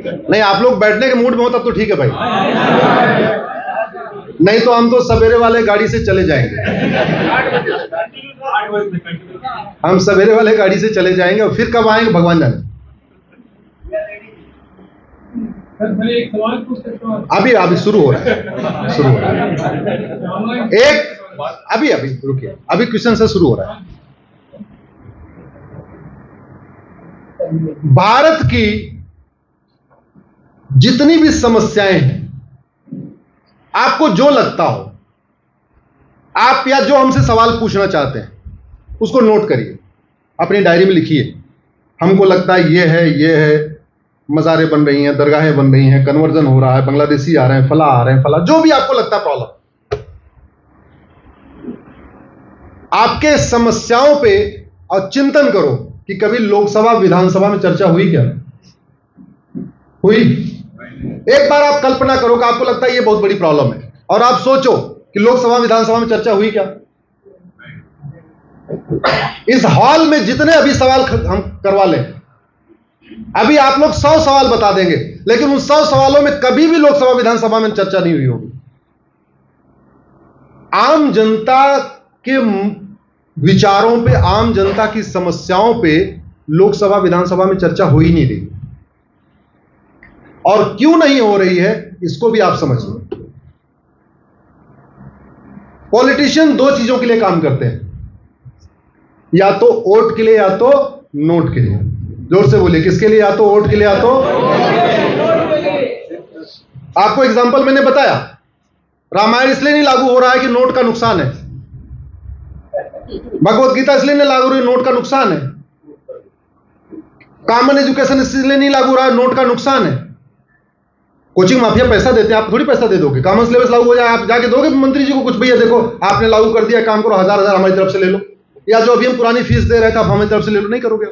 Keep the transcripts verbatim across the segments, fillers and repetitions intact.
नहीं, आप लोग बैठने के मूड में हो तब तो ठीक है भाई, नहीं तो हम तो सवेरे वाले गाड़ी से चले जाएंगे। हम सवेरे वाले गाड़ी से चले जाएंगे और फिर कब आएंगे भगवान जाने। अभी अभी शुरू हो रहा है, शुरू हो रहा है एक अभी अभी रुकिए, अभी क्वेश्चन से शुरू हो रहा है। भारत की जितनी भी समस्याएं हैं, आपको जो लगता हो, आप या जो हमसे सवाल पूछना चाहते हैं उसको नोट करिए, अपनी डायरी में लिखिए। हमको लगता है ये है, ये है, मज़ारें बन रही हैं, दरगाहें बन रही हैं, कन्वर्जन हो रहा है, बांग्लादेशी आ रहे हैं, फला आ रहे हैं, फला, जो भी आपको लगता है प्रॉब्लम, आपके समस्याओं पे और चिंतन करो कि कभी लोकसभा विधानसभा में चर्चा हुई क्या? हुई? एक बार आप कल्पना करो कि आपको लगता है ये बहुत बड़ी प्रॉब्लम है, और आप सोचो कि लोकसभा विधानसभा में चर्चा हुई क्या? इस हॉल में जितने अभी सवाल हम करवा लें, अभी आप लोग सौ सवाल बता देंगे, लेकिन उन सौ सवालों में कभी भी लोकसभा विधानसभा में चर्चा नहीं हुई होगी। आम जनता के विचारों पे, आम जनता की समस्याओं पे लोकसभा विधानसभा में चर्चा हो ही नहीं रही, और क्यों नहीं हो रही है इसको भी आप समझिए। पॉलिटिशियन दो चीजों के लिए काम करते हैं, या तो वोट के लिए या तो नोट के लिए। जोर से बोलिए, किसके लिए? या तो वोट के लिए या तो। आपको एग्जांपल मैंने बताया, रामायण इसलिए नहीं लागू हो रहा है कि नोट का नुकसान है, भगवत गीता इसलिए नहीं लागू हो रही है, नोट का नुकसान है, कॉमन एजुकेशन इसलिए नहीं लागू हो रहा है, नोट का नुकसान है। कोचिंग माफिया पैसा देते हैं, आप थोड़ी पैसा दे दोगे। कॉमन सिलेबस लागू हो जाए, आप जाके दोगे मंत्री जी को कुछ, भैया देखो आपने लागू कर दिया, काम करो, हजार हजार हमारी तरफ से ले लो, या जो अभी हम पुरानी फीस दे रहे थे आप हमारी तरफ से ले लो, नहीं करोगे।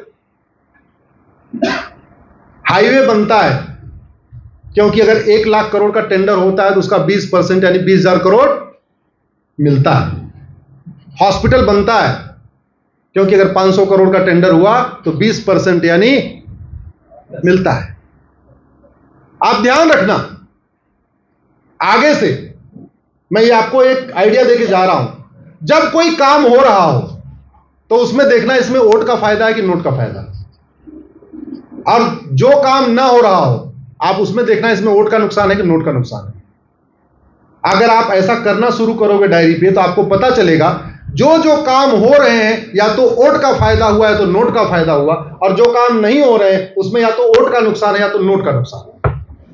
हाईवे बनता है क्योंकि अगर एक लाख करोड़ का टेंडर होता है तो उसका बीस परसेंट यानी बीस हजार करोड़ मिलता है। हॉस्पिटल बनता है क्योंकि अगर पांच सौ करोड़ का टेंडर हुआ तो बीस परसेंट यानी मिलता है। आप ध्यान रखना, आगे से मैं ये आपको एक आइडिया देके जा रहा हूं, जब कोई काम हो रहा हो तो उसमें देखना इसमें वोट का फायदा है कि नोट का फायदा है, और जो काम ना हो रहा हो आप उसमें देखना इसमें वोट का नुकसान है कि नोट का नुकसान है। अगर आप ऐसा करना शुरू करोगे डायरी पे तो आपको पता चलेगा जो जो काम हो रहे हैं या तो वोट का फायदा हुआ है तो नोट का फायदा हुआ, और जो काम नहीं हो रहे हैं उसमें या तो वोट का नुकसान है या तो नोट का नुकसान है।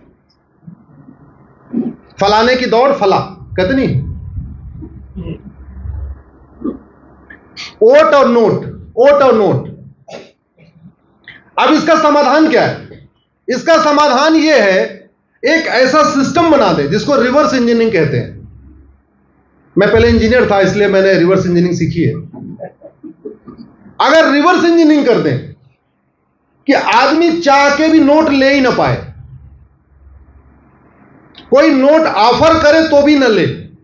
फलाने की दौड़ फला कहते नहीं, वोट और नोट, वोट और नोट। अब इसका समाधान क्या है? इसका समाधान यह है, एक ऐसा सिस्टम बना दे जिसको रिवर्स इंजीनियरिंग कहते हैं। मैं पहले इंजीनियर था इसलिए मैंने रिवर्स इंजीनियरिंग सीखी है। अगर रिवर्स इंजीनियरिंग कर दें कि आदमी चाह के भी नोट ले ही ना पाए, कोई नोट ऑफर करे तो भी न ले,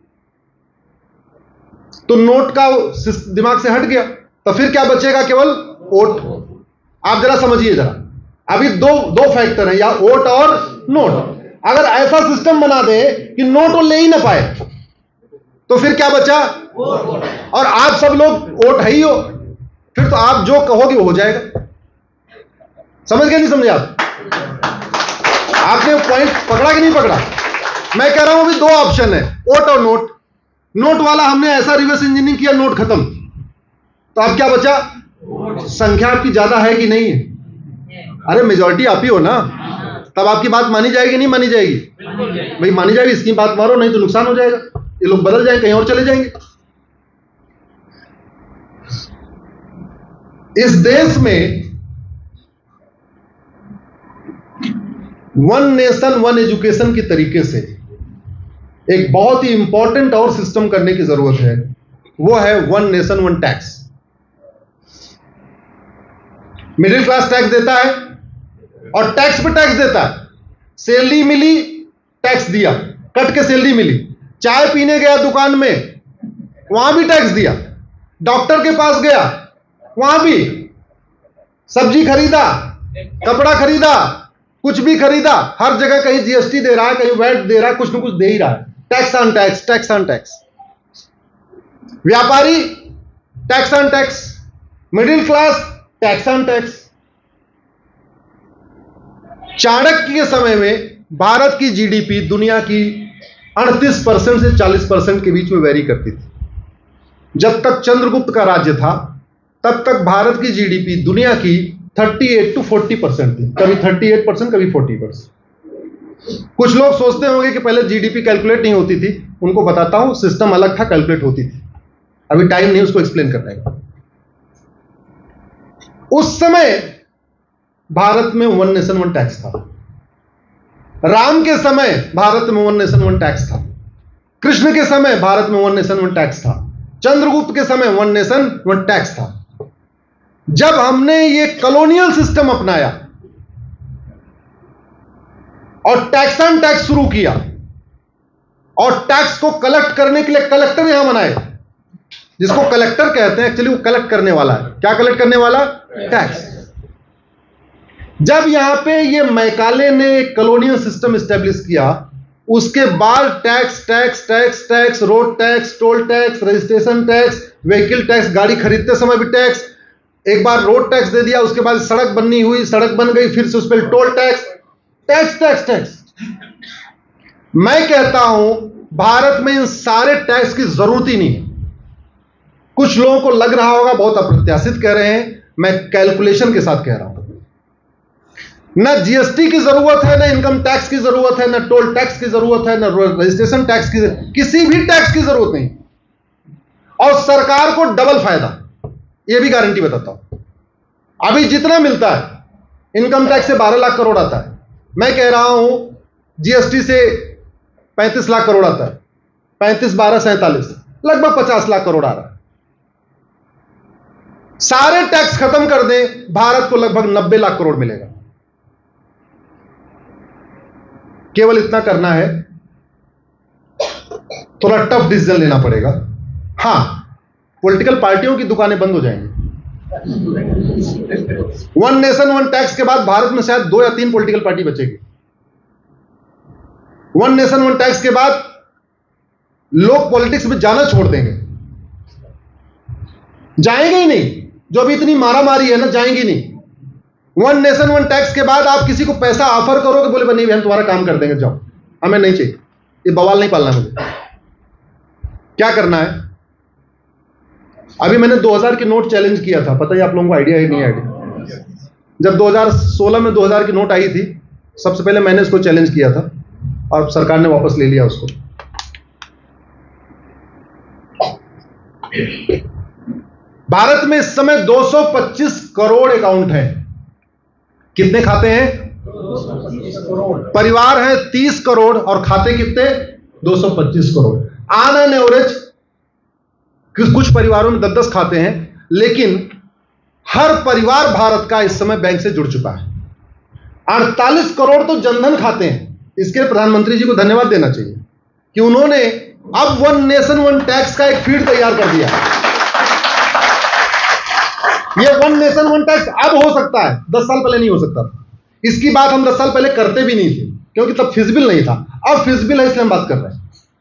तो नोट का दिमाग से हट गया, तो फिर क्या बचेगा? केवल वोट। आप जरा समझिए जरा, अभी दो दो फैक्टर हैं, या वोट और नोट। अगर ऐसा सिस्टम बना दे कि नोट वो ले ही ना पाए तो फिर क्या बचा? और आप सब लोग वोट है ही हो, फिर तो आप जो कहोगे वो हो जाएगा। समझ गए नहीं समझे आप? आपने पॉइंट पकड़ा कि नहीं पकड़ा? मैं कह रहा हूं अभी दो ऑप्शन है, वोट और नोट। नोट वाला हमने ऐसा रिवर्स इंजीनियरिंग किया, नोट खत्म, तो अब क्या बचा? संख्या आपकी ज्यादा है कि नहीं है? अरे मेजॉरिटी आप ही हो ना, तब आपकी बात मानी जाएगी नहीं मानी जाएगी? भाई मानी जाएगी, इसकी बात मारो, नहीं तो नुकसान हो जाएगा, ये लोग बदल जाएंगे, कहीं और चले जाएंगे। इस देश में वन नेशन वन एजुकेशन की तरीके से एक बहुत ही इंपॉर्टेंट और सिस्टम करने की जरूरत है, वो है one nation one tax. Middle class tax देता है और टैक्स पे टैक्स देता है। सैलरी मिली, टैक्स दिया, कट के सैलरी मिली। चाय पीने गया दुकान में, वहां भी टैक्स दिया। डॉक्टर के पास गया, वहां भी। सब्जी खरीदा, कपड़ा खरीदा, कुछ भी खरीदा, हर जगह कहीं जीएसटी दे रहा है, कहीं वैट दे रहा है, कुछ ना कुछ दे ही रहा है। Tax on tax, tax on tax. व्यापारी tax on tax, middle class tax on tax. Chanakya के समय में भारत की जीडीपी दुनिया की अड़तीस परसेंट से चालीस परसेंट के बीच में वेरी करती थी। जब तक चंद्रगुप्त का राज्य था तब तक भारत की जीडीपी दुनिया की अड़तीस टू चालीस परसेंट थी, कभी अड़तीस परसेंट कभी चालीस परसेंट। कुछ लोग सोचते होंगे कि पहले जीडीपी कैलकुलेट नहीं होती थी, उनको बताता हूं सिस्टम अलग था, कैलकुलेट होती थी। अभी टाइम नहीं उसको एक्सप्लेन करने का। उस समय भारत में वन नेशन वन टैक्स था। राम के समय भारत में वन नेशन वन टैक्स था। कृष्ण के समय भारत में वन नेशन वन टैक्स था। चंद्रगुप्त के समय वन नेशन वन टैक्स था। जब हमने ये कॉलोनियल सिस्टम अपनाया और टैक्स ऑन टैक्स शुरू किया और टैक्स को कलेक्ट करने के लिए कलेक्टर यहां बनाए, जिसको कलेक्टर कहते हैं, एक्चुअली वो कलेक्ट करने वाला है। क्या कलेक्ट करने वाला? टैक्स। जब यहां पे ये मैकाले ने कॉलोनियल सिस्टम एस्टेब्लिश किया, उसके बाद tax tax tax tax road tax, toll tax, registration tax, vehicle tax, गाड़ी खरीदते समय भी टैक्स, एक बार रोड टैक्स दे दिया, उसके बाद सड़क बननी हुई, सड़क बन गई, फिर से उस पर toll tax, tax tax tax. मैं कहता हूं भारत में इन सारे टैक्स की जरूरत ही नहीं है। कुछ लोगों को लग रहा होगा बहुत अप्रत्याशित कह रहे हैं, मैं कैलकुलेशन के साथ कह रहा हूं। ना जीएसटी की जरूरत है, ना इनकम टैक्स की जरूरत है, ना टोल टैक्स की जरूरत है, ना रजिस्ट्रेशन टैक्स की, किसी भी टैक्स की जरूरत नहीं। और सरकार को डबल फायदा, यह भी गारंटी बताता हूं। अभी जितना मिलता है, इनकम टैक्स से बारह लाख करोड़ आता है, मैं कह रहा हूं जीएसटी से पैंतीस लाख करोड़ आता है, पैंतीस बारह सैंतालीस, लगभग पचास लाख करोड़ आ रहा है। सारे टैक्स खत्म कर दें, भारत को लगभग नब्बे लाख करोड़ मिलेगा। केवल इतना करना है, थोड़ा टफ डिसीजन लेना पड़ेगा। हां, पॉलिटिकल पार्टियों की दुकानें बंद हो जाएंगी। वन नेशन वन टैक्स के बाद भारत में शायद दो या तीन पॉलिटिकल पार्टी बचेगी। वन नेशन वन टैक्स के बाद लोग पॉलिटिक्स में जाना छोड़ देंगे, जाएंगे ही नहीं। जो अभी इतनी मारामारी है ना, जाएंगी नहीं। वन नेशन वन टैक्स के बाद आप किसी को पैसा ऑफर करोगे, बोले नहीं हम तुम्हारा काम कर देंगे, जाओ, हमें नहीं चाहिए, ये बवाल नहीं पालना मुझे। क्या करना है? अभी मैंने दो हज़ार की नोट चैलेंज किया था, पता ही आप लोगों को आइडिया है नहीं आइडिया? जब दो हज़ार सोलह में दो हज़ार की नोट आई थी, सबसे पहले मैंने इसको चैलेंज किया था और सरकार ने वापस ले लिया उसको। भारत में इस समय दो सौ पच्चीस करोड़ अकाउंट हैं। कितने खाते हैं? परिवार हैं तीस करोड़ और खाते कितने? दो सौ पच्चीस करोड़। ऑन एन एवरेज कुछ परिवारों में दस दस खाते हैं, लेकिन हर परिवार भारत का इस समय बैंक से जुड़ चुका है। अड़तालीस करोड़ तो जनधन खाते हैं। इसके प्रधानमंत्री जी को धन्यवाद देना चाहिए कि उन्होंने अब वन नेशन वन टैक्स का एक फीड तैयार कर दिया। यह वन नेशन वन टैक्स अब हो सकता है, दस साल पहले नहीं हो सकता था। इसकी बात हम दस साल पहले करते भी नहीं थे, क्योंकि तब फिजिबल नहीं था। अब फिजिबल है, इसलिए हम बात कर रहे हैं।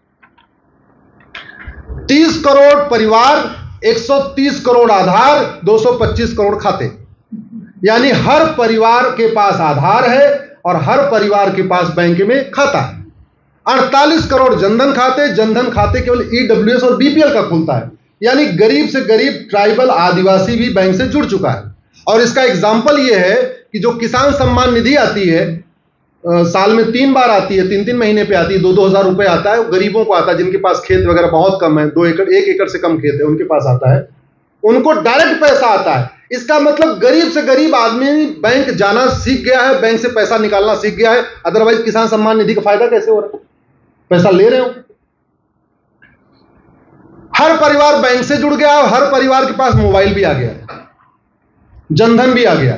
तीस करोड़ परिवार, एक सौ तीस करोड़ आधार, दो सौ पच्चीस करोड़ खाते, यानी हर परिवार के पास आधार है और हर परिवार के पास बैंक में खाता है। अड़तालीस करोड़ जनधन खाते, जनधन खाते केवल ईडब्ल्यूएस और बीपीएल का खुलता है, यानी गरीब से गरीब ट्राइबल आदिवासी भी बैंक से जुड़ चुका है। और इसका एग्जाम्पल यह है कि जो किसान सम्मान निधि आती है, आ, साल में तीन बार आती है, तीन तीन महीने पे आती है, दो दो हजार रुपए आता है, वो गरीबों को आता है जिनके पास खेत वगैरह बहुत कम है, दो एकड़ एक एकड़ से कम खेत है, उनके पास आता है, उनको डायरेक्ट पैसा आता है। इसका मतलब गरीब से गरीब आदमी बैंक जाना सीख गया है, बैंक से पैसा निकालना सीख गया है। अदरवाइज किसान सम्मान निधि का फायदा कैसे हो रहा है? पैसा ले रहे हो। हर परिवार बैंक से जुड़ गया और हर परिवार के पास मोबाइल भी आ गया, जनधन भी आ गया।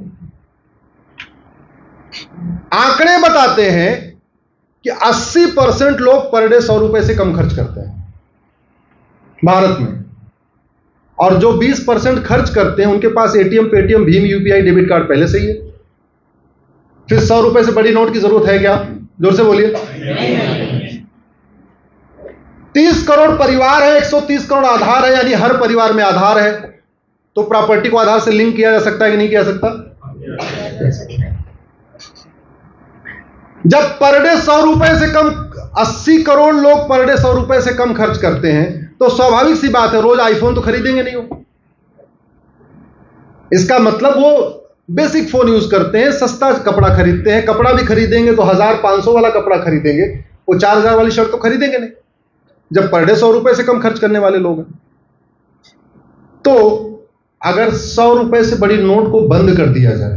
आंकड़े बताते हैं कि अस्सी परसेंट लोग पर डे सौ रुपए से कम खर्च करते हैं भारत में, और जो बीस परसेंट खर्च करते हैं उनके पास एटीएम, पेटीएम, भीम, यूपीआई, डेबिट कार्ड पहले से ही है। फिर सौ रुपए से बड़ी नोट की जरूरत है क्या? जोर से बोलिए। तीस करोड़ परिवार है, एक सौ तीस करोड़ आधार है, यानी हर परिवार में आधार है, तो प्रॉपर्टी को आधार से लिंक किया जा सकता है कि नहीं किया सकता? जब पर डे सौ रुपए से कम, अस्सी करोड़ लोग पर डे सौ रुपए से कम खर्च करते हैं, तो स्वाभाविक सी बात है रोज आईफोन तो खरीदेंगे नहीं वो। इसका मतलब वो बेसिक फोन यूज करते हैं, सस्ता कपड़ा खरीदते हैं, कपड़ा भी खरीदेंगे तो हजार पांच सौ वाला कपड़ा खरीदेंगे, वो चार हजार वाली शर्ट तो खरीदेंगे नहीं, जब पर डे सौ रुपए से कम खर्च करने वाले लोग हैं। तो अगर सौ रुपए से बड़ी नोट को बंद कर दिया जाए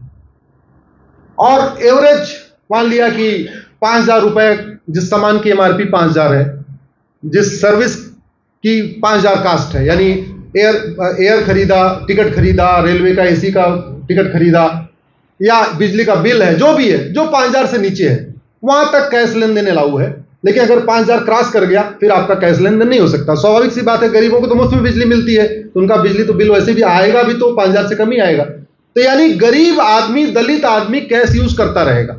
और एवरेज मान लिया कि पांच हजार रुपए, जिस सामान की एमआरपी पांच हजार है, जिस सर्विस की पांच हजार कास्ट है, यानी एयर एयर खरीदा, टिकट खरीदा, रेलवे का एसी का टिकट खरीदा, या बिजली का बिल है, जो भी है, जो पांच हजार से नीचे है वहां तक कैश लेन देन अलाउ है। लेकिन अगर पांच हजार क्रॉस कर गया फिर आपका कैश लेन देन नहीं हो सकता। स्वाभाविक सी बात है, गरीबों को तो मुफ्त में बिजली मिलती है, तो उनका बिजली तो बिल वैसे भी आएगा भी तो पांच हजार से कम ही आएगा। तो यानी गरीब आदमी, दलित आदमी कैश यूज करता रहेगा,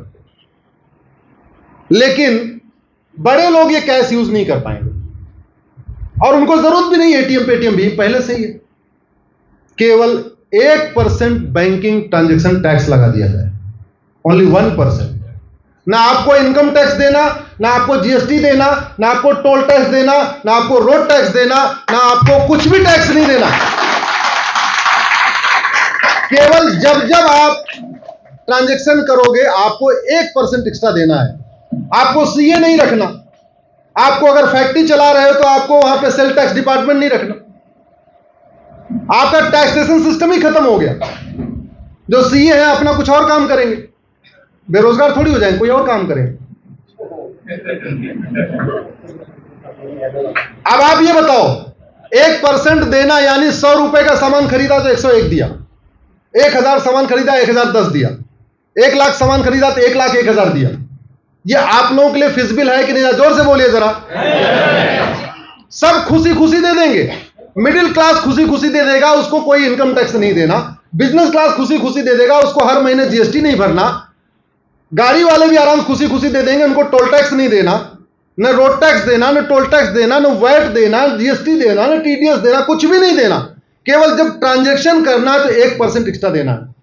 लेकिन बड़े लोग ये कैश यूज नहीं कर पाएंगे और उनको जरूरत भी नहीं, एटीएम पेटीएम भी पहले से ही है। केवल एक परसेंट बैंकिंग ट्रांजैक्शन टैक्स लगा दिया जाए, ओनली वन परसेंट। ना आपको इनकम टैक्स देना, ना आपको जीएसटी देना, ना आपको टोल टैक्स देना, ना आपको रोड टैक्स देना, ना आपको कुछ भी टैक्स नहीं देना। केवल जब जब आप ट्रांजैक्शन करोगे आपको एक परसेंट एक्स्ट्रा देना है। आपको सीए नहीं रखना, आपको अगर फैक्ट्री चला रहे हो तो आपको वहां पे सेल टैक्स डिपार्टमेंट नहीं रखना। आपका टैक्सेशन सिस्टम ही खत्म हो गया। जो सीए हैं अपना कुछ और काम करेंगे, बेरोजगार थोड़ी हो जाएंगे, कोई और काम करेंगे। अब आप ये बताओ, एक परसेंट देना यानी सौ रुपए का सामान खरीदा तो एक सौ एक दिया, एक हजार सामान खरीदा एक हजार दस दिया, एक लाख सामान खरीदा तो एक लाख एक हजार दिया। ये आप लोगों के लिए फिजिबल है कि नहीं? जोर से बोलिए जरा। सब खुशी खुशी दे देंगे, मिडिल क्लास खुशी खुशी दे देगा, उसको कोई इनकम टैक्स नहीं देना। बिजनेस क्लास खुशी खुशी दे देगा, उसको हर महीने जीएसटी नहीं भरना। गाड़ी वाले भी आराम खुशी खुशी दे देंगे, उनको टोल टैक्स नहीं देना, न रोड टैक्स देना, न टोल टैक्स देना, न वैट देना, जीएसटी देना, न टीडीएस देना, कुछ भी नहीं देना। केवल जब ट्रांजैक्शन करना है तो एक परसेंट एक्स्ट्रा देना है।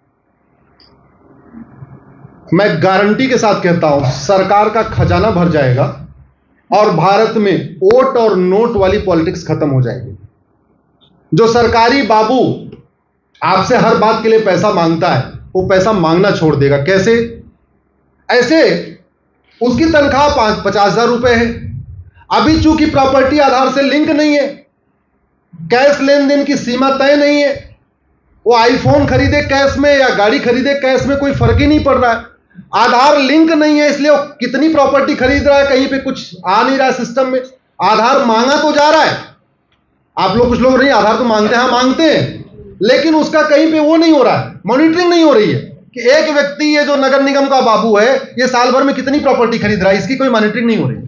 मैं गारंटी के साथ कहता हूं, सरकार का खजाना भर जाएगा और भारत में वोट और नोट वाली पॉलिटिक्स खत्म हो जाएगी। जो सरकारी बाबू आपसे हर बात के लिए पैसा मांगता है, वो पैसा मांगना छोड़ देगा। कैसे? ऐसे उसकी तनख्वाह पांच पचास हजार रुपए है, अभी चूंकि प्रॉपर्टी आधार से लिंक नहीं है, कैश लेन देन की सीमा तय नहीं है, वो आईफोन खरीदे कैश में या गाड़ी खरीदे कैश में कोई फर्क ही नहीं पड़ रहा है। आधार लिंक नहीं है, इसलिए वो कितनी प्रॉपर्टी खरीद रहा है, कहीं पे कुछ आ नहीं रहा है सिस्टम में। आधार मांगा तो जा रहा है, आप लोग कुछ लोग नहीं आधार तो मांगते हैं, मांगते हैं, लेकिन उसका कहीं पे वो नहीं हो रहा है, मॉनिटरिंग नहीं हो रही है कि एक व्यक्ति ये जो नगर निगम का बाबू है ये साल भर में कितनी प्रॉपर्टी खरीद रहा है, इसकी कोई मॉनिटरिंग नहीं हो रही।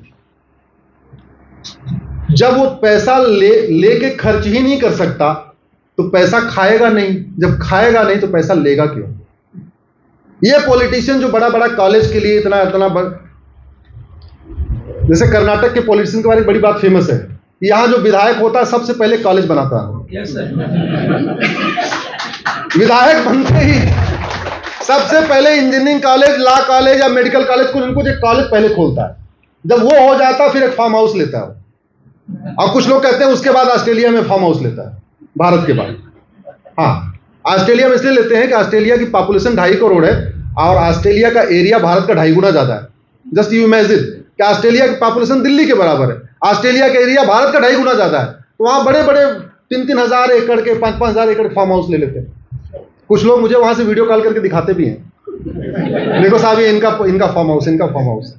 जब वो पैसा ले लेके खर्च ही नहीं कर सकता तो पैसा खाएगा नहीं, जब खाएगा नहीं तो पैसा लेगा क्यों? ये पॉलिटिशियन जो बड़ा बड़ा कॉलेज के लिए इतना इतना बर... जैसे कर्नाटक के पॉलिटिशियन के बारे में बड़ी बात फेमस है, यहां जो विधायक होता है सबसे पहले कॉलेज बनाता है। yes, विधायक बनते ही सबसे पहले इंजीनियरिंग कॉलेज, लॉ कॉलेज या मेडिकल कॉलेज को उनको एक कॉलेज पहले खोलता है। जब वो हो जाता है फिर एक फार्म हाउस लेता है, और कुछ लोग कहते हैं उसके बाद ऑस्ट्रेलिया में फार्म हाउस लेता है, भारत के बाद। हाँ, ऑस्ट्रेलिया में इसलिए लेते हैं कि ऑस्ट्रेलिया की पॉपुलेशन ढाई करोड़ है और ऑस्ट्रेलिया का एरिया भारत का ढाई गुना ज्यादा है। जस्ट यू इमेजिन कि ऑस्ट्रेलिया की पॉपुलेशन दिल्ली के बराबर है, ऑस्ट्रेलिया का एरिया भारत का ढाई गुना ज्यादा है, तो वहां बड़े बड़े तीन तीन हजार एकड़ के, पांच पांच हजार एकड़ फार्म हाउस ले लेते हैं। कुछ लोग मुझे वहां से वीडियो कॉल करके दिखाते भी हैं, देखो साहब ये इनका इनका फार्म हाउस, इनका फार्म हाउस।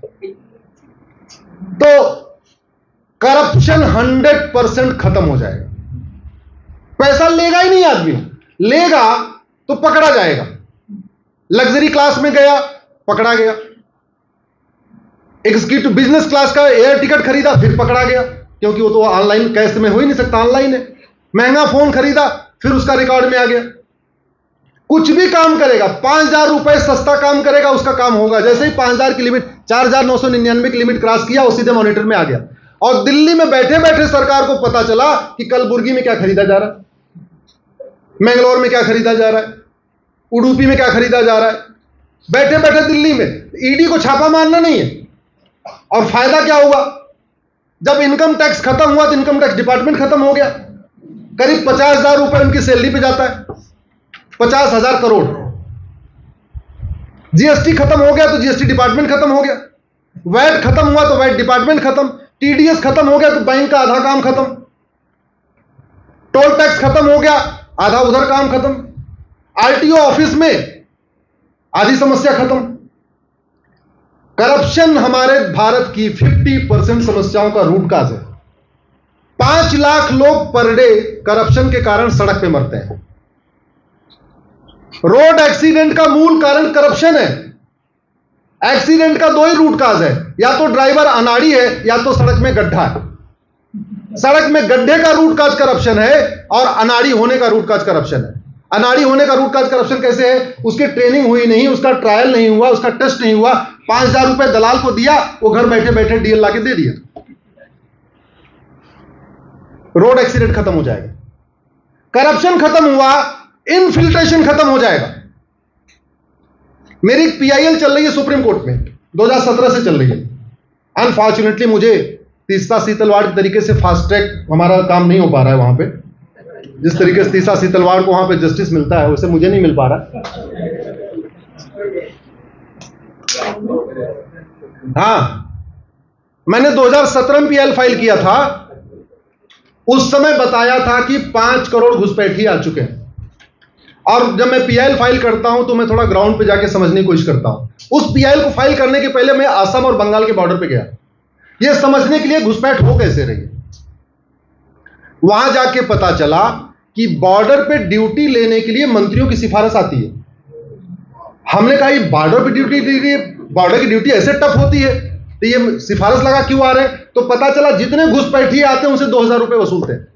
तो करप्शन हंड्रेड परसेंट खत्म हो जाएगा। पैसा लेगा ही नहीं आदमी, लेगा तो पकड़ा जाएगा। लग्जरी क्लास में गया, पकड़ा गया। एग्जीक्यूटिव बिजनेस क्लास का एयर टिकट खरीदा, फिर पकड़ा गया, क्योंकि वो तो ऑनलाइन कैश में हो ही नहीं सकता, ऑनलाइन है। महंगा फोन खरीदा, फिर उसका रिकॉर्ड में आ गया। कुछ भी काम करेगा, पांच हजार रुपए सस्ता काम करेगा उसका काम होगा। जैसे ही पांच हजार की लिमिट, चार हजार नौ सौ निन्यानवे की लिमिट क्रॉस किया, वो सीधे मॉनिटर में आ गया। और दिल्ली में बैठे बैठे सरकार को पता चला कि कलबुर्गी में क्या खरीदा जा रहा है, मैंगलोर में क्या खरीदा जा रहा है, उडुपी में क्या खरीदा जा रहा है, बैठे बैठे दिल्ली में। ईडी को छापा मारना नहीं है। और फायदा क्या हुआ? जब इनकम टैक्स खत्म हुआ तो इनकम टैक्स डिपार्टमेंट खत्म हो गया। करीब पचास हजार रुपए उनकी सैलरी पे जाता है, पचास हजार करोड़। जीएसटी खत्म हो गया तो जीएसटी डिपार्टमेंट खत्म हो गया। वैट खत्म हुआ तो वैट डिपार्टमेंट खत्म। टीडीएस खत्म हो गया तो बैंक का आधा काम खत्म। टोल टैक्स खत्म हो गया, आधा उधर काम खत्म। आरटीओ ऑफिस में आधी समस्या खत्म। करप्शन हमारे भारत की पचास परसेंट समस्याओं का रूट काज है। पांच लाख लोग पर डे करप्शन के कारण सड़क पे मरते हैं। रोड एक्सीडेंट का मूल कारण करप्शन है। एक्सीडेंट का दो ही रूट काज है, या तो ड्राइवर अनाड़ी है या तो सड़क में गड्ढा है। सड़क में गड्ढे का रूट काज करप्शन है और अनाड़ी होने का रूट काज करप्शन है। अनाड़ी होने का रूट काज करप्शन कैसे है? उसकी ट्रेनिंग हुई नहीं, उसका ट्रायल नहीं हुआ, उसका टेस्ट नहीं हुआ, पांच हजार रुपए दलाल को दिया, वो घर बैठे बैठे डीएल लाके दे दिया। रोड एक्सीडेंट खत्म हो जाएगा। करप्शन खत्म हुआ, इनफिल्ट्रेशन खत्म हो जाएगा। मेरी पीआईएल चल रही है सुप्रीम कोर्ट में, दो हज़ार सत्रह से चल रही है। अनफॉर्चुनेटली मुझे तीसरा सीतलवाड़ के तरीके से फास्ट ट्रैक हमारा काम नहीं हो पा रहा है वहां पे। जिस तरीके से तीसरा सीतलवाड़ को वहां पे जस्टिस मिलता है वैसे मुझे नहीं मिल पा रहा। हाँ, मैंने दो हज़ार सत्रह में पीआईएल फाइल किया था। उस समय बताया था कि पांच करोड़ घुसपैठी आ चुके हैं। और जब मैं पीआईएल फाइल करता हूं तो मैं थोड़ा ग्राउंड पे जाके समझने की कोशिश करता हूं। उस पीआईएल को फाइल करने के पहले मैं असम और बंगाल के बॉर्डर पे गया, यह समझने के लिए घुसपैठ हो कैसे रही। वहां जाके पता चला कि बॉर्डर पे ड्यूटी लेने के लिए मंत्रियों की सिफारिश आती है। हमने कहा ये बॉर्डर पे ड्यूटी के लिए, बॉर्डर की ड्यूटी ऐसे टफ होती है तो ये सिफारिश लगा क्यों आ रहे हैं? तो पता चला जितने घुसपैठिए आते हैं उनसे दो हजार रुपए वसूलते हैं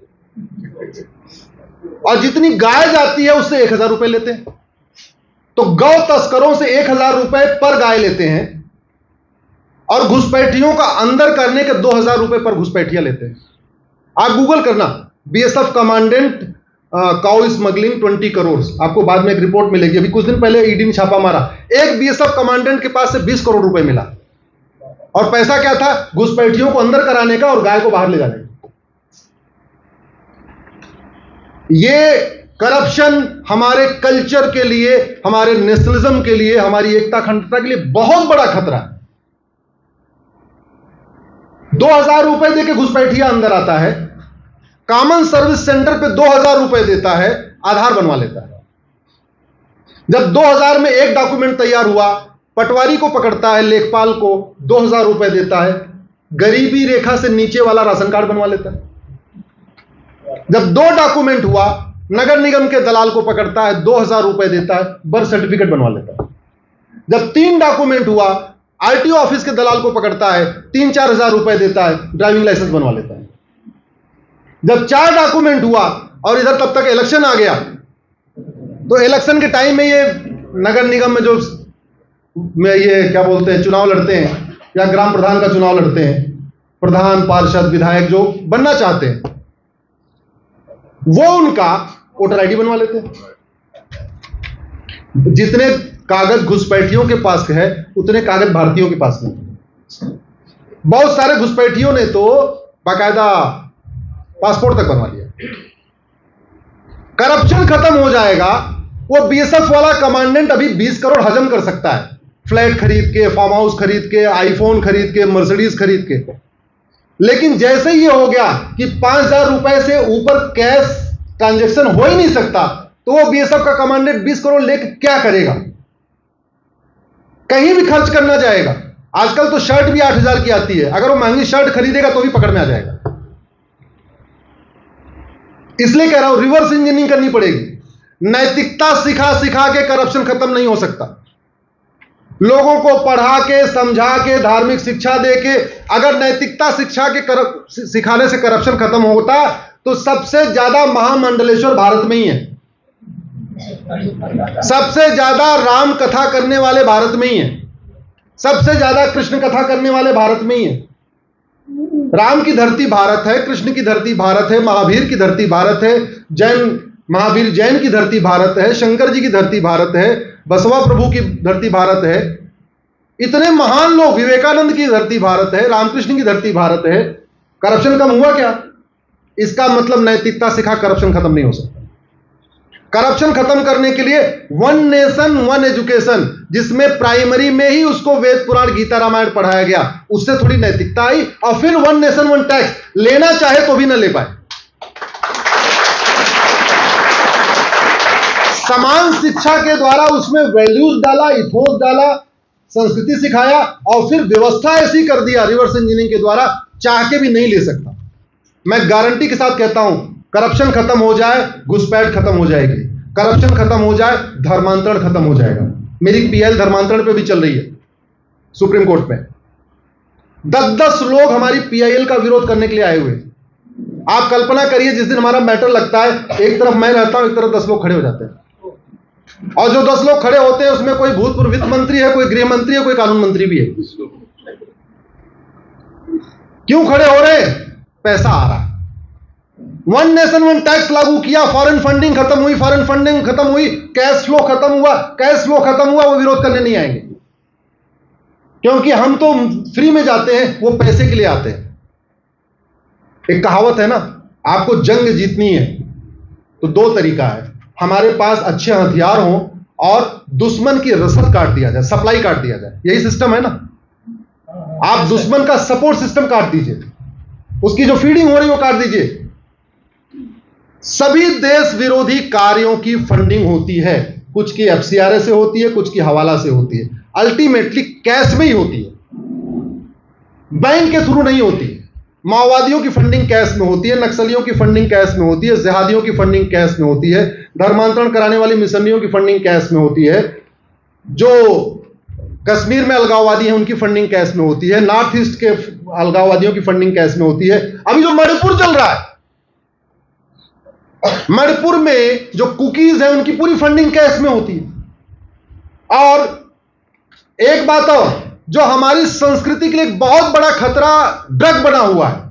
और जितनी गाय जाती है उससे एक हजार रुपए लेते हैं। तो गौ तस्करों से एक हजार रुपए पर गाय लेते हैं और घुसपैठियों का अंदर करने के दो हजार रुपए पर घुसपैठिया लेते हैं। आप गूगल करना, बीएसएफ कमांडेंट काउ स्मगलिंग बीस करोड़, आपको बाद में एक रिपोर्ट मिलेगी। अभी कुछ दिन पहले ईडी ने छापा मारा, एक बीएसएफ कमांडेंट के पास से बीस करोड़ रुपए मिला। और पैसा क्या था? घुसपैठियों को अंदर कराने का और गाय को बाहर ले जाने का। ये करप्शन हमारे कल्चर के लिए, हमारे नेशनलिज्म के लिए, हमारी एकता अखंडता के लिए बहुत बड़ा खतरा है। दो हजार रुपए देके घुसपैठिया अंदर आता है, कॉमन सर्विस सेंटर पे दो हजार रुपए देता है, आधार बनवा लेता है। जब दो हजार में एक डॉक्यूमेंट तैयार हुआ, पटवारी को पकड़ता है, लेखपाल को दो हजार रुपए देता है, गरीबी रेखा से नीचे वाला राशन कार्ड बनवा लेता है। जब दो डॉक्यूमेंट हुआ, नगर निगम के दलाल को पकड़ता है, दो हजार रुपए देता है, बर्थ सर्टिफिकेट बनवा लेता है। जब तीन डॉक्यूमेंट हुआ, आरटीओ ऑफिस के दलाल को पकड़ता है, तीन चार हजार रुपए देता है, ड्राइविंग लाइसेंस बनवा लेता है। जब चार डॉक्यूमेंट हुआ और इधर तब तक इलेक्शन आ गया, तो इलेक्शन के टाइम में ये नगर निगम में जो में ये क्या बोलते हैं चुनाव लड़ते हैं या ग्राम प्रधान का चुनाव लड़ते हैं, प्रधान, पार्षद, विधायक जो बनना चाहते हैं, वो उनका वोटर आईडी बनवा लेते हैं। जितने कागज घुसपैठियों के पास है उतने कागज भारतीयों के पास नहीं। बहुत सारे घुसपैठियों ने तो बाकायदा पासपोर्ट तक बनवा लिया। करप्शन खत्म हो जाएगा। वो बीएसएफ वाला कमांडेंट अभी बीस करोड़ हजम कर सकता है, फ्लैट खरीद के, फार्म हाउस खरीद के, आईफोन खरीद के, मर्सिडीज खरीद के। लेकिन जैसे ही हो गया कि पांच हजार रुपए से ऊपर कैश ट्रांजैक्शन हो ही नहीं सकता, तो वो बीएसएफ का कमांडेंट बीस करोड़ लेकर क्या करेगा? कहीं भी खर्च करना जाएगा। आजकल तो शर्ट भी आठ हजार की आती है, अगर वो महंगी शर्ट खरीदेगा तो भी पकड़ में आ जाएगा। इसलिए कह रहा हूं रिवर्स इंजीनियरिंग करनी पड़ेगी। नैतिकता सिखा सिखा के करप्शन खत्म नहीं हो सकता। लोगों को पढ़ा के, समझा के, धार्मिक शिक्षा दे के, अगर नैतिकता शिक्षा के कर, सिखाने से करप्शन खत्म होता तो सबसे ज्यादा महामंडलेश्वर भारत में ही है। सबसे ज्यादा राम कथा करने वाले भारत में ही है, सबसे ज्यादा कृष्ण कथा करने वाले भारत में ही है। राम की धरती भारत है, कृष्ण की धरती भारत है, महावीर की धरती भारत है, जैन महावीर जैन की धरती भारत है, शंकर जी की धरती भारत है, बसवा प्रभु की धरती भारत है। इतने महान लोग, विवेकानंद की धरती भारत है, रामकृष्ण की धरती भारत है। करप्शन कम हुआ क्या? इसका मतलब नैतिकता सिखा करप्शन खत्म नहीं हो सकता। करप्शन खत्म करने के लिए वन नेशन वन एजुकेशन, जिसमें प्राइमरी में ही उसको वेद पुराण गीता रामायण पढ़ाया गया, उससे थोड़ी नैतिकता आई। और फिर वन नेशन वन टैक्स, लेना चाहे तो भी ना ले पाए। समान शिक्षा के द्वारा उसमें वैल्यूज डाला, इथोस डाला, संस्कृति सिखाया, और फिर व्यवस्था ऐसी कर दिया रिवर्स इंजीनियरिंग के द्वारा, चाह के भी नहीं ले सकता। मैं गारंटी के साथ कहता हूं, करप्शन खत्म हो जाए, घुसपैठ खत्म हो जाएगी। करप्शन खत्म हो जाए, धर्मांतरण खत्म हो जाएगा। मेरी पीएल धर्मांतरण पे भी चल रही है सुप्रीम कोर्ट में। दस दस लोग हमारी पीआईएल का विरोध करने के लिए आए हुए। आप कल्पना करिए, जिस दिन हमारा मैटर लगता है, एक तरफ मैं रहता हूं, एक तरफ दस लोग खड़े हो जाते हैं। और जो दस लोग खड़े होते हैं उसमें कोई भूतपूर्व वित्त मंत्री है, कोई गृह मंत्री है, कोई कानून मंत्री भी है। क्यों खड़े हो रहे हैं? पैसा आ रहा है। वन नेशन वन टैक्स लागू किया, फॉरेन फंडिंग खत्म हुई, फॉरेन फंडिंग खत्म हुई, कैश फ्लो खत्म हुआ, कैश फ्लो खत्म हुआ, वो विरोध करने नहीं आएंगे, क्योंकि हम तो फ्री में जाते हैं, वो पैसे के लिए आते हैं। एक कहावत है ना, आपको जंग जीतनी है तो दो तरीका है, हमारे पास अच्छे हथियार हों और दुश्मन की रसद काट दिया जाए, सप्लाई काट दिया जाए। यही सिस्टम है ना। आप दुश्मन का सपोर्ट सिस्टम काट दीजिए, उसकी जो फीडिंग हो रही है वो काट दीजिए। सभी देश विरोधी कार्यों की फंडिंग होती है, कुछ की एफसीआरए से होती है, कुछ की हवाला से होती है, अल्टीमेटली कैश में ही होती है, बैंक के थ्रू नहीं होती। माओवादियों की फंडिंग कैश में होती है, नक्सलियों की फंडिंग कैश में होती है, जिहादियों की फंडिंग कैश में होती है, धर्मांतरण कराने वाली मिशनरियों की फंडिंग कैश में होती है, जो कश्मीर में अलगाववादी हैं उनकी फंडिंग कैश में होती है, नॉर्थ ईस्ट के अलगाववादियों की फंडिंग कैश में होती है। अभी जो मणिपुर चल रहा है, मणिपुर में जो कुकीज है उनकी पूरी फंडिंग कैश में होती है। और एक बात और, जो हमारी संस्कृति के लिए एक बहुत बड़ा खतरा ड्रग बना हुआ है,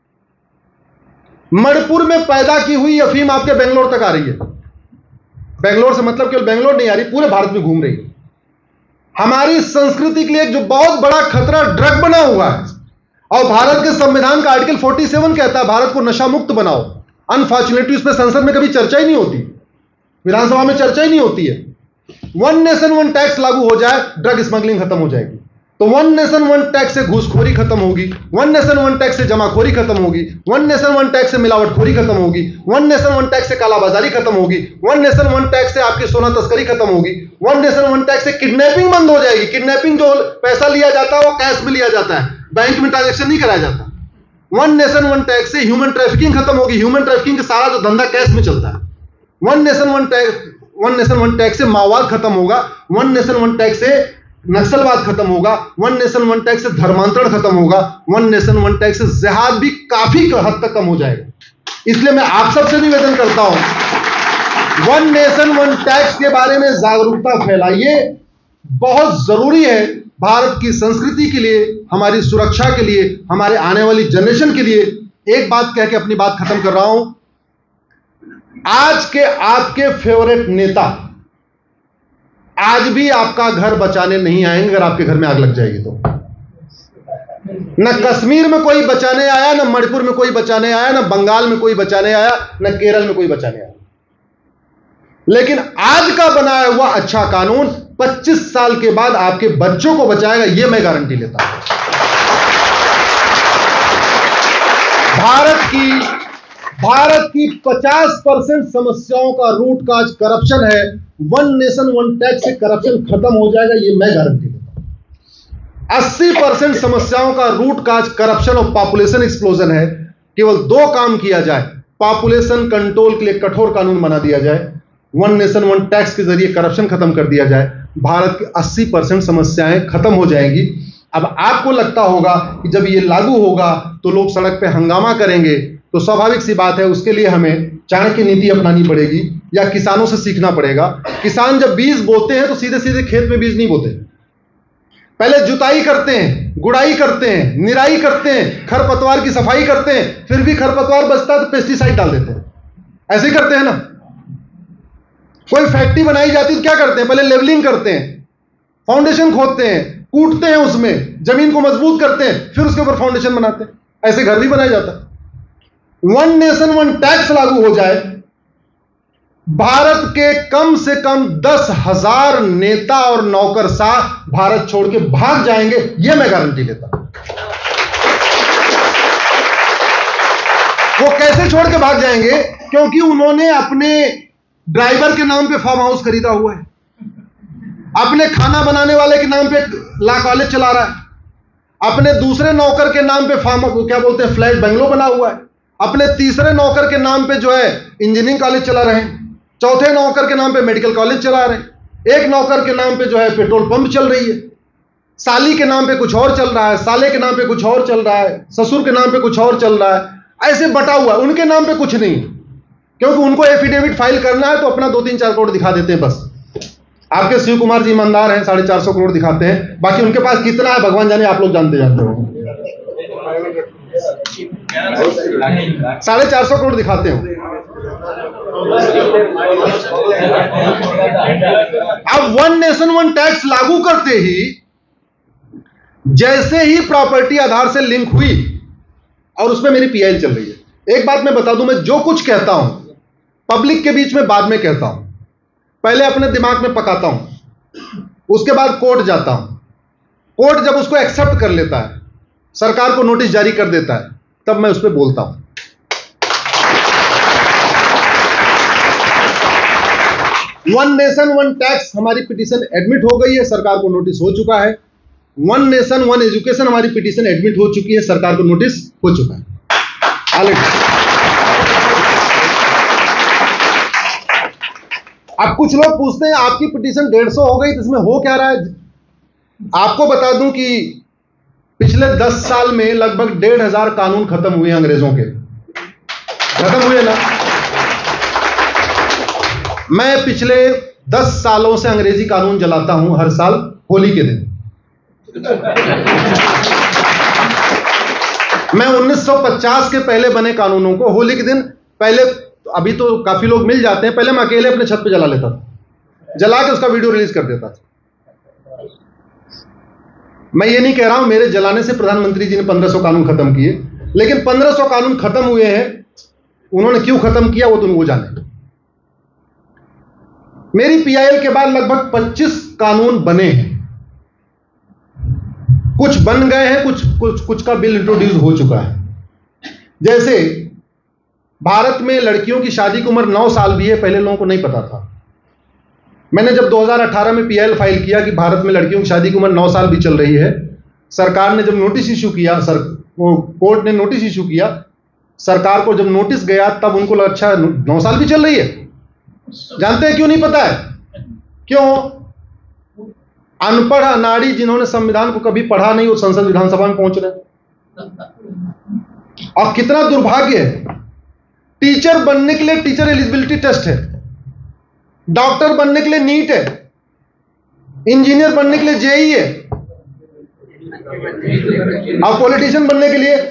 मणिपुर में पैदा की हुई अफीम आपके बेंगलोर तक आ रही है। बेंगलोर से मतलब केवल बेंगलोर नहीं आ रही, पूरे भारत में घूम रही है। हमारी संस्कृति के लिए जो बहुत बड़ा खतरा ड्रग बना हुआ है, और भारत के संविधान का आर्टिकल सैंतालीस कहता है भारत को नशा मुक्त बनाओ। अनफॉर्चुनेटली उस पर संसद में कभी चर्चा ही नहीं होती, विधानसभा में चर्चा ही नहीं होती है। वन नेशन वन टैक्स लागू हो जाए, ड्रग स्मगलिंग खत्म हो जाएगी। तो वन नेशन वन टैक्स से घूसखोरी खत्म होगी, वन नेशन वन टैक्स से जमाखोरी खत्म होगी, वन नेशन वन टैक्स से मिलावटखोरी खत्म होगी, वन नेशन वन टैक्स से कालाबाजारी खत्म होगी, वन नेशन वन टैक्स से आपकी सोना तस्करी खत्म होगी, वन नेशन वन टैक्स से किडनैपिंग बंद हो जाएगी। किडनैपिंग जो पैसा लिया जाता है वो कैश में लिया जाता है, बैंक में ट्रांजेक्शन नहीं कराया जाता। वन नेशन वन टैक्स से ह्यूमन ट्रैफिकिंग खत्म होगी, ह्यूमन ट्रैफिकिंग का सारा जो धंधा कैश में चलता है। One nation one tax one nation one tax से माओवाद खत्म होगा, वन नेशन वन टैक्स से नक्सलवाद खत्म होगा, वन नेशन वन टैक्स से धर्मांतरण खत्म होगा, वन नेशन वन टैक्स से जिहाद भी काफी हद तक कम हो जाएगा। इसलिए मैं आप सबसे निवेदन करता हूं, वन नेशन वन टैक्स के बारे में जागरूकता फैलाइए, बहुत जरूरी है भारत की संस्कृति के लिए, हमारी सुरक्षा के लिए, हमारे आने वाली जनरेशन के लिए। एक बात कह के अपनी बात खत्म कर रहा हूं, आज के आपके फेवरेट नेता आज भी आपका घर बचाने नहीं आएंगे अगर आपके घर में आग लग जाएगी तो। न कश्मीर में कोई बचाने आया, न मणिपुर में कोई बचाने आया, न बंगाल में कोई बचाने आया, न केरल में कोई बचाने आया। लेकिन आज का बनाया हुआ अच्छा कानून पच्चीस साल के बाद आपके बच्चों को बचाएगा, यह मैं गारंटी लेता हूं। भारत की भारत की पचास परसेंट समस्याओं का रूट काज करप्शन है। वन नेशन वन टैक्स से करप्शन खत्म हो जाएगा, यह मैं गारंटी देता हूं। अस्सी परसेंट समस्याओं का रूट काज करप्शन और पॉपुलेशन एक्सप्लोजन है। केवल दो काम किया जाए, पॉपुलेशन कंट्रोल के लिए कठोर कानून बना दिया जाए, वन नेशन वन टैक्स के जरिए करप्शन खत्म कर दिया जाए, भारत की अस्सी परसेंट समस्याएं खत्म हो जाएंगी। अब आपको लगता होगा कि जब ये लागू होगा तो लोग सड़क पे हंगामा करेंगे, तो स्वाभाविक सी बात है उसके लिए हमें चाणक्य नीति अपनानी पड़ेगी। या किसानों से सीखना पड़ेगा। किसान जब बीज बोते हैं तो सीधे सीधे खेत में बीज नहीं बोते, पहले जुताई करते हैं, गुड़ाई करते हैं, निराई करते हैं, खरपतवार की सफाई करते हैं, फिर भी खरपतवार बचता है तो पेस्टिसाइड डाल देते हैं। ऐसे ही करते हैं ना। कोई फैक्ट्री बनाई जाती है तो क्या करते हैं? पहले लेवलिंग करते हैं, फाउंडेशन खोदते हैं, कूटते हैं, उसमें जमीन को मजबूत करते हैं, फिर उसके ऊपर फाउंडेशन बनाते हैं। ऐसे घर भी बनाया जाता है। वन नेशन वन टैक्स लागू हो जाए, भारत के कम से कम दस हजार नेता और नौकरशाह भारत छोड़ के भाग जाएंगे, यह मैं गारंटी लेता हूं। वो कैसे छोड़ के भाग जाएंगे? क्योंकि उन्होंने अपने ड्राइवर के नाम पे फार्म हाउस खरीदा हुआ है, अपने खाना बनाने वाले के नाम पे ला कॉलेज चला रहा है, अपने दूसरे नौकर के नाम पे फार्म क्या बोलते हैं फ्लैट बंगलो बना हुआ है, अपने तीसरे नौकर के नाम पे जो है इंजीनियरिंग कॉलेज चला रहे हैं, चौथे नौकर के नाम पे मेडिकल कॉलेज चला रहे हैं, एक नौकर के नाम पे जो है पेट्रोल पंप चल रही है, साली के नाम पे कुछ और चल रहा है, साले के नाम पे कुछ और चल रहा है, ससुर के नाम पे कुछ और चल रहा है। ऐसे बटा हुआ है, उनके नाम पे कुछ नहीं, क्योंकि उनको एफिडेविट फाइल करना है तो अपना दो तीन चार करोड़ दिखा देते हैं बस। आपके शिव कुमार जी ईमानदार हैं, साढ़े चार सौ करोड़ दिखाते हैं, बाकी उनके पास कितना है भगवान जाने, आप लोग जानते जानते हो। साढ़े चार सौ करोड़ दिखाते हो। अब वन नेशन वन टैक्स लागू करते ही, जैसे ही प्रॉपर्टी आधार से लिंक हुई, और उसमें मेरी पीआईएल चल रही है। एक बात मैं बता दूं, मैं जो कुछ कहता हूं पब्लिक के बीच में बाद में कहता हूं, पहले अपने दिमाग में पकाता हूं, उसके बाद कोर्ट जाता हूं। कोर्ट जब उसको एक्सेप्ट कर लेता है, सरकार को नोटिस जारी कर देता है, तब मैं उस पर बोलता हूं। वन नेशन वन टैक्स हमारी पिटीशन एडमिट हो गई है, सरकार को नोटिस हो चुका है। वन नेशन वन एजुकेशन हमारी पिटीशन एडमिट हो चुकी है, सरकार को नोटिस हो चुका है ऑलरेडी। अब कुछ लोग पूछते हैं आपकी पिटीशन डेढ़ सौ हो गई तो इसमें हो क्या रहा है? आपको बता दूं कि पिछले दस साल में लगभग डेढ़ हजार कानून खत्म हुए अंग्रेजों के, खत्म हुए ना। मैं पिछले दस सालों से अंग्रेजी कानून जलाता हूं हर साल होली के दिन। मैं उन्नीस सौ पचास के पहले बने कानूनों को होली के दिन, पहले अभी तो काफी लोग मिल जाते हैं, पहले मैं अकेले अपने छत पे जला लेता था, जला के उसका वीडियो रिलीज कर देता था। मैं ये नहीं कह रहा हूं मेरे जलाने से प्रधानमंत्री जी ने पंद्रह सौ कानून खत्म किए, लेकिन पंद्रह सौ कानून खत्म हुए हैं, उन्होंने क्यों खत्म किया वो तुम वो जाने। मेरी पीआईएल के बाद लगभग पच्चीस कानून बने हैं, कुछ बन गए हैं, कुछ कुछ कुछ का बिल इंट्रोड्यूस हो चुका है। जैसे भारत में लड़कियों की शादी की उम्र नौ साल भी है, पहले लोगों को नहीं पता था। मैंने जब दो हज़ार अठारह में पीआईएल फाइल किया कि भारत में लड़कियों की शादी की उम्र नौ साल भी चल रही है, सरकार ने जब नोटिस इशू किया, सर वो कोर्ट ने नोटिस इशू किया, सरकार को जब नोटिस गया तब उनको लगा अच्छा नौ साल भी चल रही है। जानते हैं क्यों नहीं पता है? क्यों? अनपढ़ अनाड़ी जिन्होंने संविधान को कभी पढ़ा नहीं, वो संसद विधानसभा में पहुंच रहे। और कितना दुर्भाग्य है, टीचर बनने के लिए टीचर एलिजिबिलिटी टेस्ट है, डॉक्टर बनने के लिए नीट है, इंजीनियर बनने के लिए जेई है, और पॉलिटिशियन बनने के लिए।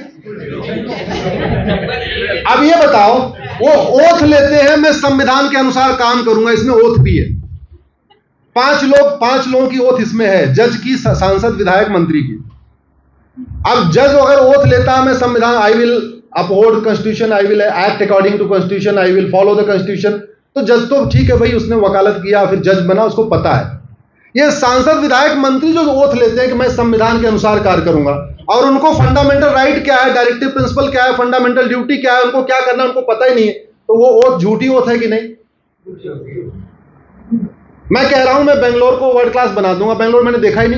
अब ये बताओ, वो ओथ लेते हैं मैं संविधान के अनुसार काम करूंगा, इसमें ओथ भी है। पांच लोग पांच लोगों की ओथ इसमें है, जज की, सांसद, विधायक, मंत्री की। अब जज अगर ओथ लेता है मैं संविधान, I will uphold constitution, I will act according to constitution, I will follow the constitution, तो जज तो ठीक है भाई, उसने वकालत किया फिर जज बना, उसको पता है। ये सांसद, विधायक, मंत्री जो ओथ लेते हैं कि मैं संविधान के अनुसार कार्य करूंगा, और उनको फंडामेंटल राइट क्या है, डायरेक्टिव प्रिंसिपल क्या है, फंडामेंटल ड्यूटी क्या है, उनको क्या करना है उनको पता ही नहीं है, तो वो ओथ झूठी ओथ है कि नहीं? मैं कह रहा हूं मैं बेंगलोर को वर्ल्ड क्लास बना दूंगा, बेंगलोर मैंने देखा ही नहीं,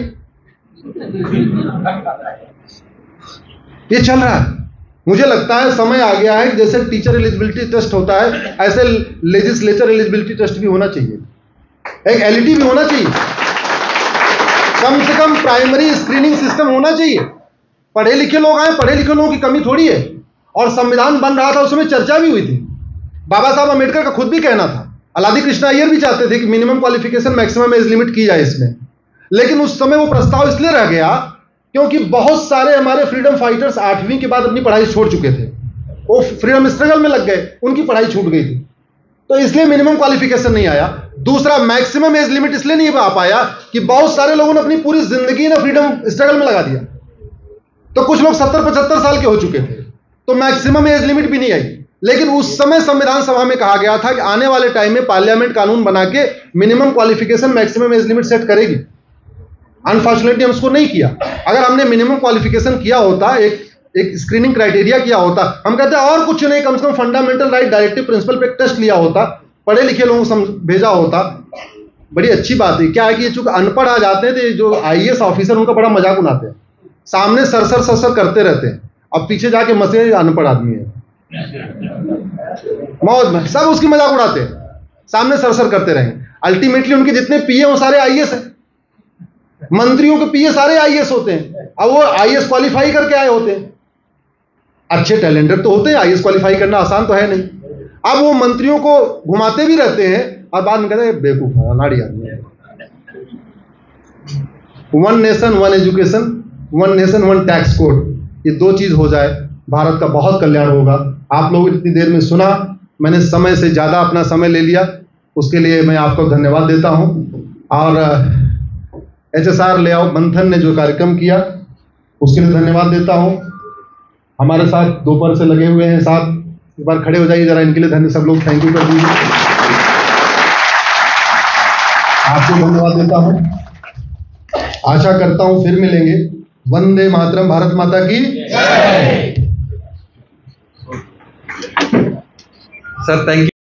ये चल रहा है। मुझे लगता है समय आ गया है कि जैसे टीचर एलिजिबिलिटी टेस्ट होता है, ऐसे लेजिस्लेचर एलिजिबिलिटी टेस्ट भी होना चाहिए, एक एलईडी भी होना चाहिए, कम से कम प्राइमरी स्क्रीनिंग सिस्टम होना चाहिए। पढ़े लिखे लोग आए, पढ़े लिखे लोगों की कमी थोड़ी है। और संविधान बन रहा था उस समय चर्चा भी हुई थी, बाबा साहब अम्बेडकर का खुद भी कहना था अलादी कृष्णा अय्यर भी चाहते थे कि minimum qualification maximum age limit की जाए इसमें, लेकिन उस समय वो प्रस्ताव इसलिए रह गया क्योंकि बहुत सारे हमारे फ्रीडम फाइटर्स आठवीं के बाद अपनी पढ़ाई छोड़ चुके थे, वो फ्रीडम स्ट्रगल में लग गए, उनकी पढ़ाई छूट गई थी, तो इसलिए मिनिमम क्वालिफिकेशन नहीं आया। दूसरा, मैक्सिमम एज लिमिट इसलिए नहीं आ पाया कि बहुत सारे लोगों ने अपनी पूरी जिंदगी ना फ्रीडम स्ट्रगल में लगा दिया, तो कुछ लोग सत्तर पचहत्तर साल के हो चुके थे, तो मैक्सिमम एज लिमिट भी नहीं आई। लेकिन उस समय संविधान सभा में कहा गया था कि आने वाले टाइम में पार्लियामेंट कानून बना के minimum qualification maximum age limit set करेगी। अनफॉर्चुनेटली हम उसको नहीं किया। अगर हमने मिनिमम क्वालिफिकेशन किया होता, एक एक स्क्रीनिंग क्राइटेरिया किया होता, हम कहते हैं और कुछ नहीं, कम से कम फंडामेंटल राइट डायरेक्टिव प्रिंसिपल पे टेस्ट लिया होता, पढ़े लिखे लोगों को भेजा होता, बड़ी अच्छी बात है। क्या है कि चूंकि अनपढ़ आ जाते हैं तो जो आईएएस ऑफिसर उनका बड़ा मजाक उड़ाते हैं, सामने सरसर सरसर करते रहते हैं, अब पीछे जाके मसे अनपढ़ आदमी है, मौज में सब उसकी मजाक उड़ाते हैं, सामने सरसर करते रहेंगे। अल्टीमेटली उनके जितने पीए वो सारे आईएएस हैं, मंत्रियों के पीए सारे आईएएस होते हैं, अब वो आईएएस क्वालिफाई करके आए होते हैं, अच्छे टैलेंटेड तो होते हैं, आईएएस क्वालिफाई करना आसान तो है नहीं। अब वो मंत्रियों को घुमाते भी रहते हैं और बाद में कहते हैं बेवकूफ नाड़ी आदमी। One nation one education, one nation one tax code, ये दो चीज हो जाए, भारत का बहुत कल्याण होगा। आप लोग इतनी देर में सुना, मैंने समय से ज्यादा अपना समय ले लिया, उसके लिए मैं आपको धन्यवाद देता हूं। और एच एस आर लेआउट मंथन ने जो कार्यक्रम किया उसके लिए धन्यवाद देता हूं। हमारे साथ दोपहर से लगे हुए हैं साथ, एक बार खड़े हो जाइए जरा, इनके लिए धन्यवाद, सब लोग थैंक यू कर दीजिए। आपको धन्यवाद देता हूं, आशा करता हूं फिर मिलेंगे। वंदे मातरम, भारत माता की जय। Sir thank you.